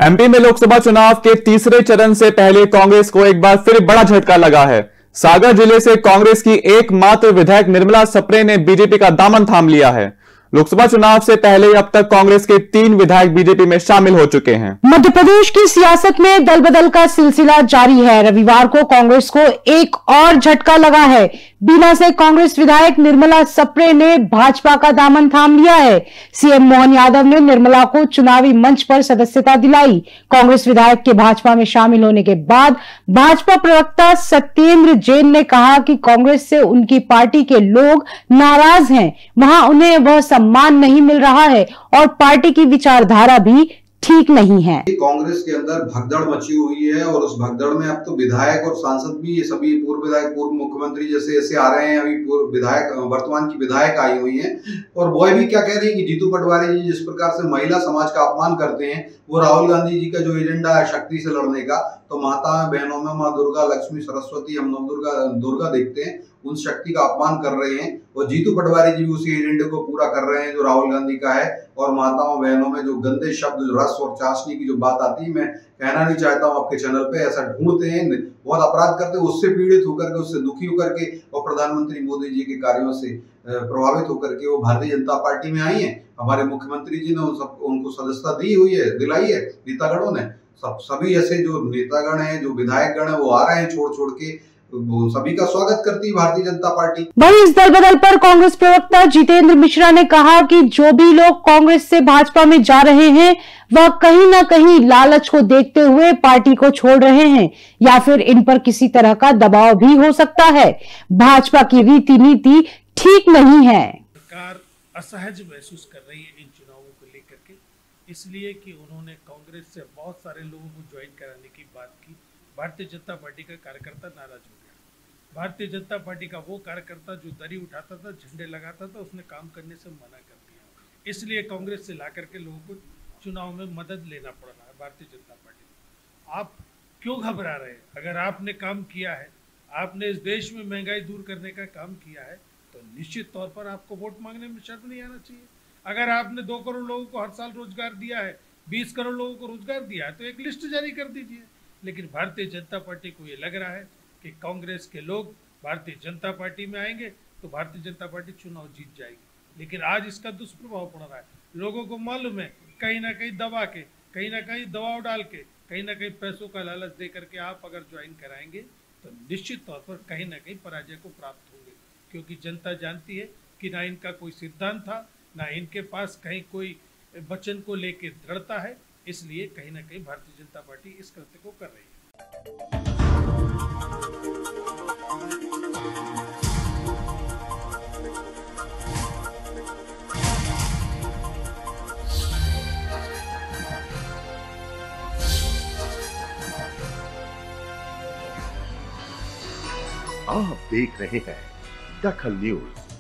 MP में लोकसभा चुनाव के तीसरे चरण से पहले कांग्रेस को एक बार फिर बड़ा झटका लगा है। सागर जिले से कांग्रेस की एकमात्र विधायक निर्मला सप्रे ने बीजेपी का दामन थाम लिया है। लोकसभा चुनाव से पहले अब तक कांग्रेस के 3 विधायक बीजेपी में शामिल हो चुके हैं। मध्य प्रदेश की सियासत में दल बदल का सिलसिला जारी है। रविवार को कांग्रेस को एक और झटका लगा है। बीना से कांग्रेस विधायक निर्मला सप्रे ने भाजपा का दामन थाम लिया है। सीएम मोहन यादव ने निर्मला को चुनावी मंच पर सदस्यता दिलाई। कांग्रेस विधायक के भाजपा में शामिल होने के बाद भाजपा प्रवक्ता सत्येंद्र जैन ने कहा कि कांग्रेस से उनकी पार्टी के लोग नाराज हैं। वहां उन्हें वह सम्मान नहीं मिल रहा है और पार्टी की विचारधारा भी ठीक नहीं है। कांग्रेस के अंदर भगदड़ मची हुई है और उस भगदड़ में अब तो विधायक और सांसद भी, ये सभी पूर्व विधायक, पूर्व मुख्यमंत्री जैसे ऐसे आ रहे हैं। अभी पूर्व विधायक, वर्तमान की विधायक आई हुई हैं और वो भी क्या कह रही है कि जीतू पटवारी जी जिस प्रकार से महिला समाज का अपमान करते हैं, वो राहुल गांधी जी का जो एजेंडा है शक्ति से लड़ने का, तो माता बहनों में माँ दुर्गा, लक्ष्मी, सरस्वती, हम नव दुर्गा देखते हैं, उन शक्ति का अपमान कर रहे हैं। और जीतू पटवारी जी भी उसी एजेंडे को पूरा कर रहे हैं जो राहुल गांधी का है। और माताओं बहनों में जो गंदे शब्द, रस और चाशनी की जो बात आती है, मैं कहना नहीं चाहता हूँ आपके चैनल पे, ऐसा ढूंढते हैं, बहुत अपराध करते हैं, उससे पीड़ित होकर के, उससे दुखी होकर के और प्रधानमंत्री मोदी जी के कार्यों से प्रभावित होकर के वो भारतीय जनता पार्टी में आई है। हमारे मुख्यमंत्री जी ने उनको सदस्यता दी हुई है, दिलाई है नेतागणों ने। सभी ऐसे जो नेतागण हैं, जो विधायक गण है, वो आ रहे हैं छोड़ छोड़ के, वो सभी का स्वागत करती है भारतीय जनता पार्टी। वहीं इस दल बदल पर कांग्रेस प्रवक्ता जितेंद्र मिश्रा ने कहा कि जो भी लोग कांग्रेस से भाजपा में जा रहे हैं वह कहीं न कहीं लालच को देखते हुए पार्टी को छोड़ रहे हैं या फिर इन पर किसी तरह का दबाव भी हो सकता है। भाजपा की रीति नीति ठीक नहीं है। सरकार असहज महसूस कर रही है इन चुनावों को लेकर के, इसलिए कि उन्होंने कांग्रेस से बहुत सारे लोगों को ज्वाइन कराने की बात की। भारतीय जनता पार्टी का कार्यकर्ता नाराज हो गया। भारतीय जनता पार्टी का वो कार्यकर्ता जो दरी उठाता था, झंडे लगाता था, उसने काम करने से मना कर दिया। इसलिए कांग्रेस से ला करके लोगों को चुनाव में मदद लेना पड़ रहा है भारतीय जनता पार्टी को। आप क्यों घबरा रहे हैं? अगर आपने काम किया है, आपने इस देश में महंगाई दूर करने का काम किया है, तो निश्चित तौर पर आपको वोट मांगने में शर्म नहीं आना चाहिए। अगर आपने 2 करोड़ लोगों को हर साल रोजगार दिया है, 20 करोड़ लोगों को रोजगार दिया है, तो एक लिस्ट जारी कर दीजिए। लेकिन भारतीय जनता पार्टी को ये लग रहा है कि कांग्रेस के लोग भारतीय जनता पार्टी में आएंगे तो भारतीय जनता पार्टी चुनाव जीत जाएगी। लेकिन आज इसका दुष्प्रभाव पड़ रहा है। लोगों को मालूम है कहीं ना कहीं दबा के, कहीं ना कहीं दबाव डाल के, कहीं ना कहीं पैसों का लालच दे करके आप अगर ज्वाइन कराएंगे तो निश्चित तौर पर कहीं ना कहीं पराजय को प्राप्त होंगे। क्योंकि जनता जानती है कि ना इनका कोई सिद्धांत था, ना इनके पास कहीं कोई वचन को लेकर दृढ़ता है। इसलिए कहीं ना कहीं भारतीय जनता पार्टी इस कृत्य को कर रही है। आप देख रहे हैं दखल न्यूज।